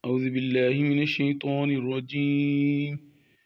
औज़ुबिल्लाहिमिनश्शैतानिर्रजीम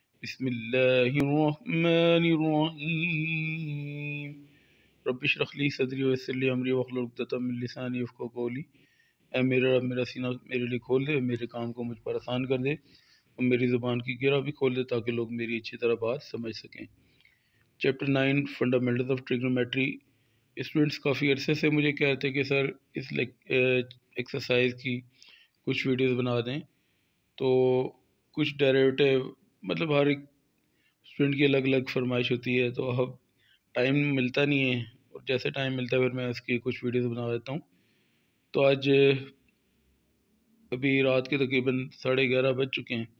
बिस्मिल्लाहिर्रहमानिर्रहीम रब्बिश्रह ली सदरी वयस्सिर ली अमरी वहलुल उक़दतम मिन लिसानी यफ़क़हू क़ौली। ऐ मेरे रब, मेरा सीना मेरे लिए खोल दे, मेरे काम को मुझ पर आसान कर दे और मेरी ज़ुबान की गिरा भी खोल दे ताकि लोग मेरी अच्छी तरह बात समझ सकें। Chapter 9 fundamentals of trigonometry. Students काफ़ी अरसे से मुझे कह रहे थे कि सर इस एक्सरसाइज की कुछ वीडियोस बना दें, तो कुछ डेरिवेटिव मतलब हर एक स्टूडेंट की अलग अलग फरमाइश होती है, तो अब टाइम मिलता नहीं है और जैसे टाइम मिलता है फिर मैं उसकी कुछ वीडियोस बना देता हूँ। तो आज अभी रात के तकरीबन 11:30 बज चुके हैं।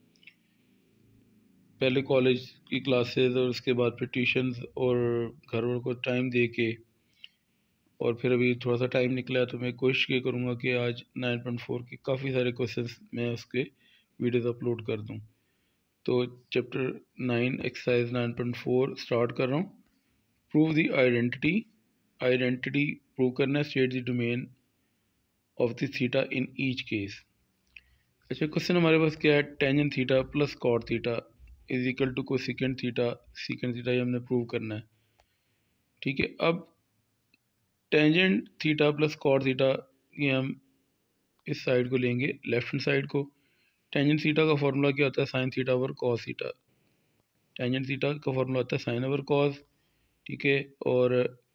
पहले कॉलेज की क्लासेस और उसके बाद फिर ट्यूशन्स और घर वालों को टाइम दे के और फिर अभी थोड़ा सा टाइम निकला है, तो मैं कोशिश ये करूँगा कि आज 9.4 के काफ़ी सारे क्वेश्चंस मैं उसके वीडियोस अपलोड कर दूँ। तो चैप्टर 9 एक्सरसाइज 9.4 स्टार्ट कर रहा हूँ। प्रूव द आइडेंटिटी प्रूव करना है। State the domain of the theta in each case. अच्छा, क्वेश्चन हमारे पास क्या है? Tangent theta plus cot theta is equal to cosecant theta secant theta, ये हमने प्रूव करना है। ठीक है, अब tangent theta plus cot theta ये हम इस साइड को लेंगे, लेफ्ट हैंड साइड को। टेंजेंट थीटा का फॉर्मूला क्या होता है? Sine theta over cos theta. Tangent theta का फॉर्मूला होता है साइन ओवर कॉस, ठीक है। और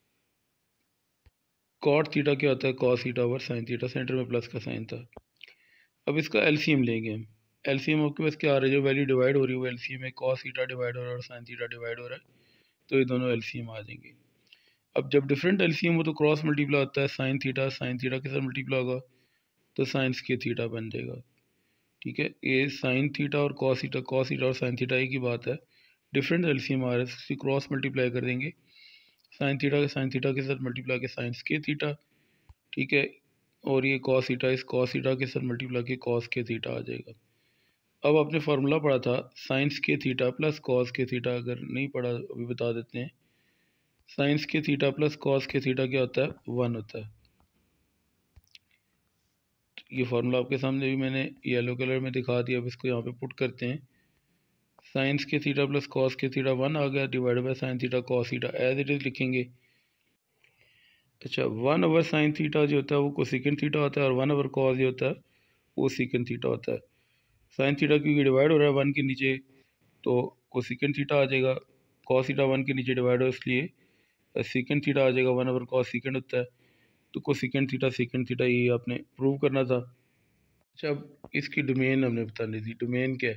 कॉट थीटा क्या होता है? Cos theta over sine theta. Centre में प्लस का साइन था। अब इसका एलसीएम लेंगे हम। एलसीएम आपके पास क्या आ रहा है? जो वैल्यू डिवाइड हो रही है वो एलसीएम में कॉस थीटा डिवाइड हो रहा है और साइन थीटा डिवाइड हो रहा है, तो ये दोनों एलसीएम आ जाएंगे। अब जब डिफरेंट एलसीएम हो तो क्रॉस मल्टीप्लाई होता है। साइन थीटा के साथ मल्टीप्लाई होगा तो साइन स्क्वायर थीटा बन जाएगा। ठीक है, ये साइन थीटा और कॉस थीटा और साइन थीटा एक ही बात है। डिफरेंट एलसीएम आ रहा है, इसकी क्रॉस मल्टीप्लाई कर देंगे। साइन थीटा के साथ मल्टीप्लाई के साइन स्क्वायर थीटा, ठीक है। और ये कॉस थीटा इस कॉस थीटा के साथ मल्टीप्लाई के कॉस के थीटा आ जाएगा। अब आपने फार्मूला पढ़ा था sine square theta plus cos के थीटा, अगर नहीं पढ़ा अभी बता देते हैं। Sine square theta plus cos के थीटा क्या होता है? 1 होता है। ये फार्मूला आपके सामने भी मैंने येलो कलर में दिखा दिया। अब इसको यहाँ पे पुट करते हैं। साइन के थीटा प्लस कॉस के थीटा 1 आ गया, divide by sine theta cos theta as it is लिखेंगे। अच्छा, 1 ओवर साइन थीटा जो होता है वो कोसेकेंट थीटा होता है और 1 ओवर कॉस जो होता है वो सीकेंट थीटा होता है। साइन थीटा क्योंकि डिवाइड हो रहा है 1 के नीचे तो कोसेकेंट थीटा आ जाएगा। कॉस थीटा 1 के नीचे डिवाइड हो इसलिए सीकेंट थीटा आ जाएगा। 1 ओवर कॉस सीकेंट होता है, तो कोसेकेंट थीटा सीकेंट थीटा ये आपने प्रूव करना था। अच्छा, अब इसकी डोमेन हमने बतानी थी। डोमेन क्या है?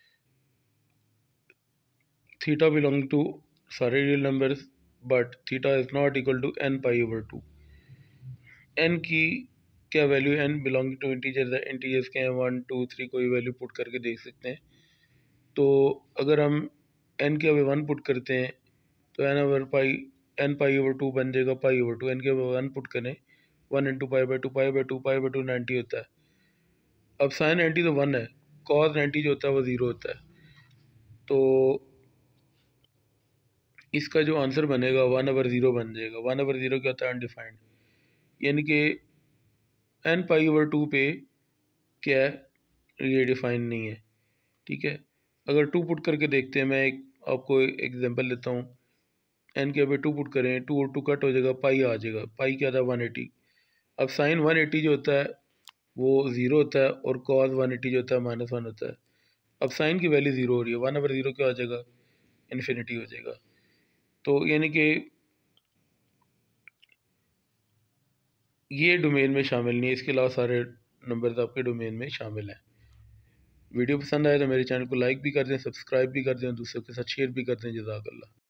थीटा बिलोंग टू सारे real numbers but theta is not equal to n pi over 2। n की क्या वैल्यू? n बिलोंग टू इंटीजर्स है। इंटीजर्स के हैं 1 2 3, कोई वैल्यू पुट करके देख सकते हैं। तो अगर हम n के अवे 1 पुट करते हैं तो n पाई ओवर 2 बन जाएगा पाई ओवर 2। n के अवे 1 पुट करें 1 इंटू पाई बाई 2 90 होता है। अब साइन 90 तो 1 है, कॉस 90 जो होता है वो 0 होता है। तो इसका जो आंसर बनेगा 1 ओवर 0 बन जाएगा। 1 ओवर 0 क्या होता है? अनडिफाइंड, यानी कि n पाई ओवर 2 पे क्या है? ये डिफाइन नहीं है। ठीक है, अगर 2 पुट करके देखते हैं। मैं आपको एग्जांपल लेता हूँ। n के अभी 2 पुट करें, 2 और 2 कट हो जाएगा, पाई आ जाएगा। पाई क्या था? 180। अब साइन 180 जो होता है वो 0 होता है और कॉस 180 जो होता है -1 होता है। अब साइन की वैल्यू 0 हो रही है, 1 ओवर 0 क्या हो जाएगा? इन्फिनिटी हो जाएगा। तो यानी कि ये डोमेन में शामिल नहीं है, इसके अलावा सारे नंबर्स आपके डोमेन में शामिल हैं। वीडियो पसंद आए तो मेरे चैनल को लाइक भी कर दें, सब्सक्राइब भी कर दें, दूसरों के साथ शेयर भी कर दें। जज़ाकल्लाह।